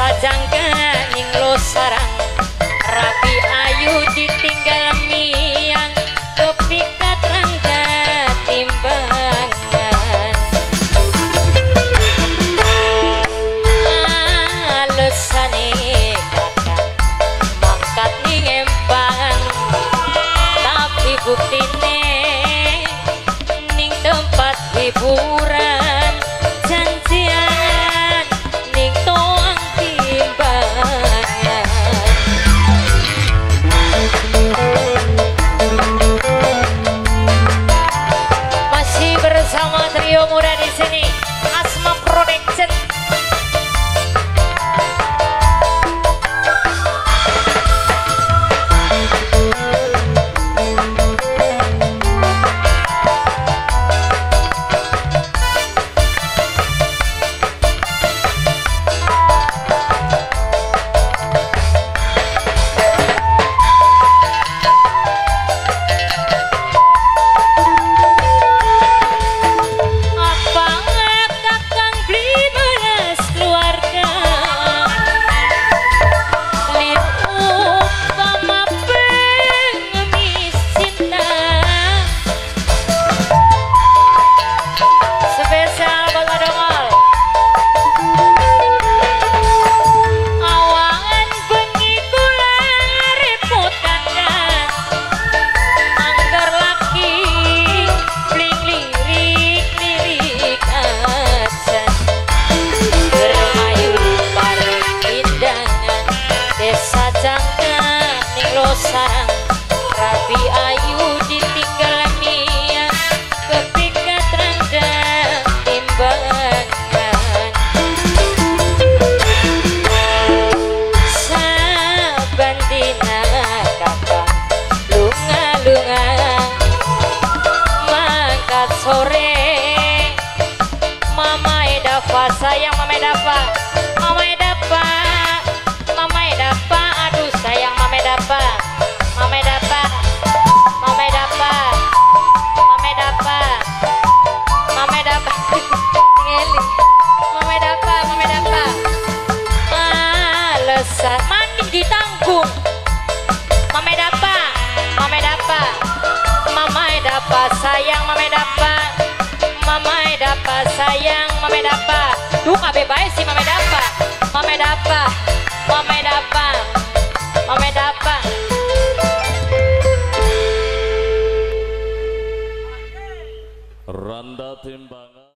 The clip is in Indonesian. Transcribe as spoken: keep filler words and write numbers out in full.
desa jangganing lo sarang rapi ayu ditinggal miang kepikat rangga timbangan alesane kakang mangkat ning empang tapi buktine ning tempat hiburan janjian ning toang timbangan masih bersama trio muda di sini Asma Production. Sarang rapi ayu ditinggal miang kepikat rangga timbangan saban dina kakang lunga-lunga mangkat sore Mama Edafa sayang Mama Edafa Mama Edafa Mama Edafa aduh sayang Mama Edafa Mama Edafa Mama Edafa Mama Edafa Mama Edafa ngeli Mama Edafa Mama Edafa alasan mandi ditanggung Mama Edafa Mama Edafa Mama Edafa sayang Mama Edafa Mama Edafa sayang Mama Edafa duh kabe bae si Mama Edafa Mama Edafa Mama Edafa Mama Edafa Randa timbangan